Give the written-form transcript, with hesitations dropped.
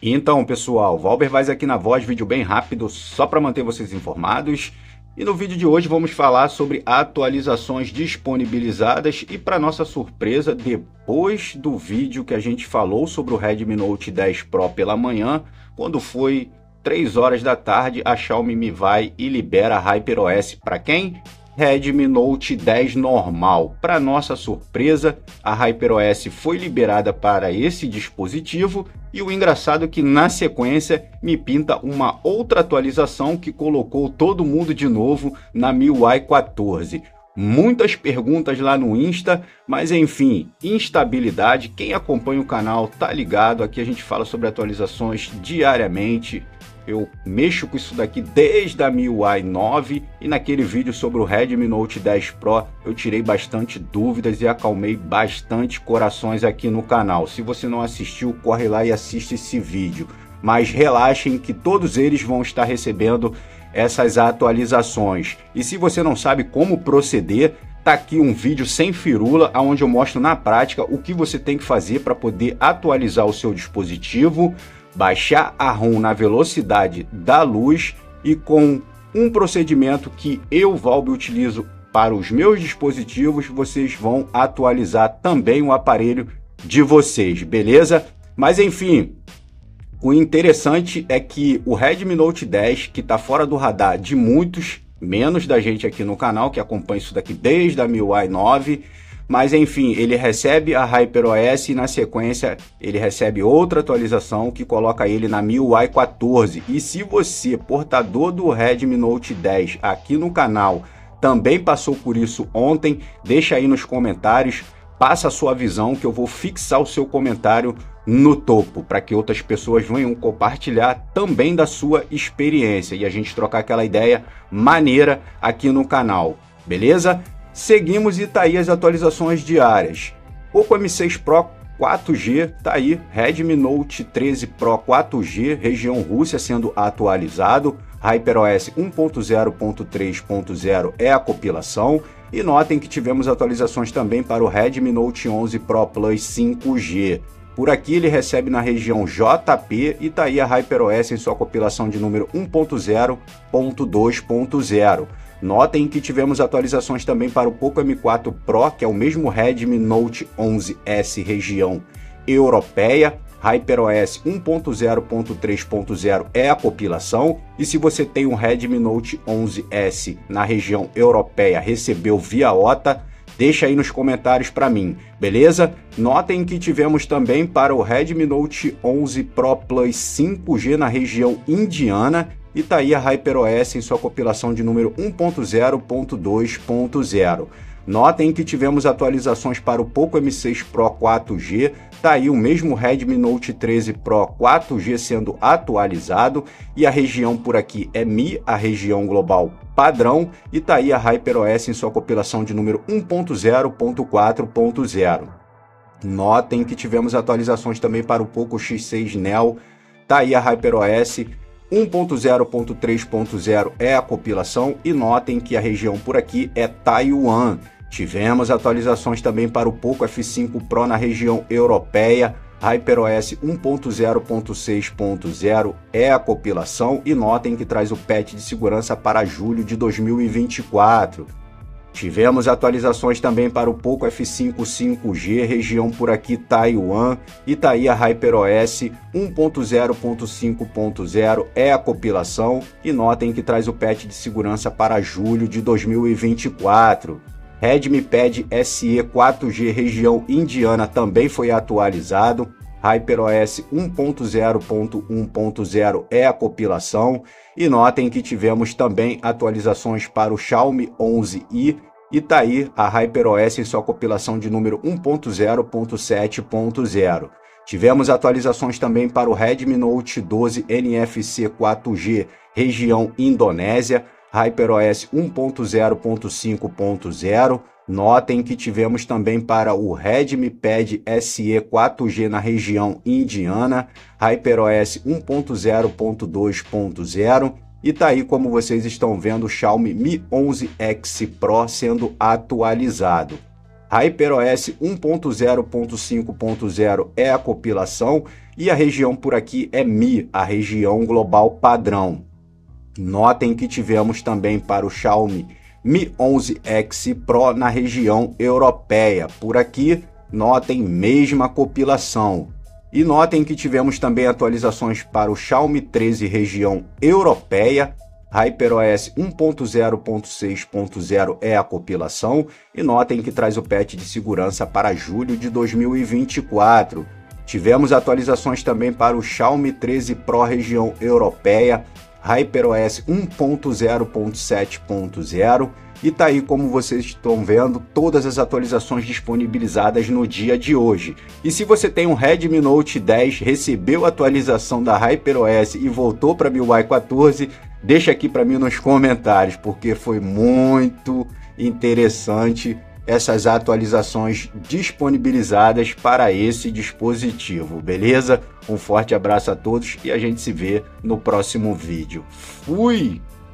Então, pessoal, Valber Vaz aqui na voz, vídeo bem rápido, só para manter vocês informados. E no vídeo de hoje vamos falar sobre atualizações disponibilizadas e, para nossa surpresa, depois do vídeo que a gente falou sobre o Redmi Note 10 Pro pela manhã, quando foi 3 horas da tarde, a Xiaomi me vai e libera a HyperOS para quem? Redmi Note 10 normal. Para nossa surpresa, a HyperOS foi liberada para esse dispositivo e o engraçado é que na sequência me pinta uma outra atualização que colocou todo mundo de novo na MIUI 14. Muitas perguntas lá no Insta, mas enfim, instabilidade. Quem acompanha o canal tá ligado, aqui a gente fala sobre atualizações diariamente. Eu mexo com isso daqui desde a MIUI 9 e naquele vídeo sobre o Redmi Note 10 Pro eu tirei bastante dúvidas e acalmei bastante corações aqui no canal. Se você não assistiu, corre lá e assiste esse vídeo. Mas relaxem que todos eles vão estar recebendo essas atualizações. E se você não sabe como proceder, tá aqui um vídeo sem firula, onde eu mostro na prática o que você tem que fazer para poder atualizar o seu dispositivo, baixar a ROM na velocidade da luz e com um procedimento que eu, Valber, utilizo para os meus dispositivos, vocês vão atualizar também o aparelho de vocês, beleza? Mas enfim, o interessante é que o Redmi Note 10, que está fora do radar de muitos, menos da gente aqui no canal, que acompanha isso daqui desde a MIUI 9, mas enfim, ele recebe a HyperOS e na sequência ele recebe outra atualização que coloca ele na MIUI 14. E se você, portador do Redmi Note 10 aqui no canal, também passou por isso ontem, deixa aí nos comentários, passa a sua visão que eu vou fixar o seu comentário no topo, para que outras pessoas venham compartilhar também da sua experiência e a gente trocar aquela ideia maneira aqui no canal, beleza? Seguimos e tá aí as atualizações diárias. Poco M6 Pro 4G, tá aí, Redmi Note 13 Pro 4G, região Rússia sendo atualizado, HyperOS 1.0.3.0 é a compilação, e notem que tivemos atualizações também para o Redmi Note 11 Pro Plus 5G. Por aqui ele recebe na região JP e tá aí a HyperOS em sua compilação de número 1.0.2.0. Notem que tivemos atualizações também para o Poco M4 Pro, que é o mesmo Redmi Note 11S região europeia. HyperOS 1.0.3.0 é a compilação. E se você tem um Redmi Note 11S na região europeia, recebeu via OTA, deixa aí nos comentários para mim, beleza? Notem que tivemos também para o Redmi Note 11 Pro Plus 5G na região indiana, e tá aí a HyperOS em sua compilação de número 1.0.2.0. Notem que tivemos atualizações para o Poco M6 Pro 4G, tá aí o mesmo Redmi Note 13 Pro 4G sendo atualizado, e a região por aqui é Mi, a região global padrão, e tá aí a HyperOS em sua compilação de número 1.0.4.0. Notem que tivemos atualizações também para o Poco X6 Neo, tá aí a HyperOS 1.0.3.0 é a compilação, e notem que a região por aqui é Taiwan. Tivemos atualizações também para o Poco F5 Pro na região europeia, HyperOS 1.0.6.0 é a compilação, e notem que traz o patch de segurança para julho de 2024. Tivemos atualizações também para o Poco F5 5G, região por aqui Taiwan, e tá aí a HyperOS 1.0.5.0 é a compilação, e notem que traz o patch de segurança para julho de 2024. Redmi Pad SE 4G região indiana também foi atualizado, HyperOS 1.0.1.0 é a compilação, e notem que tivemos também atualizações para o Xiaomi 11i, e tá aí a HyperOS em sua compilação de número 1.0.7.0. Tivemos atualizações também para o Redmi Note 12 NFC 4G região Indonésia, HyperOS 1.0.5.0. Notem que tivemos também para o Redmi Pad SE 4G na região indiana, HyperOS 1.0.2.0, e tá aí, como vocês estão vendo, o Xiaomi Mi 11X Pro sendo atualizado. HyperOS 1.0.5.0 é a compilação, E a região por aqui é Mi, a região global padrão. Notem que tivemos também para o Xiaomi Mi 11X Pro na região europeia. Por aqui, notem mesma compilação. E notem que tivemos também atualizações para o Xiaomi 13 região europeia. HyperOS 1.0.6.0 é a compilação. E notem que traz o patch de segurança para julho de 2024. Tivemos atualizações também para o Xiaomi 13 Pro região europeia. HyperOS 1.0.7.0 e tá aí, como vocês estão vendo, todas as atualizações disponibilizadas no dia de hoje. E se você tem um Redmi Note 10, recebeu a atualização da HyperOS e voltou para MIUI 14, deixa aqui para mim nos comentários, porque foi muito interessante essas atualizações disponibilizadas para esse dispositivo, beleza? Um forte abraço a todos e a gente se vê no próximo vídeo. Fui!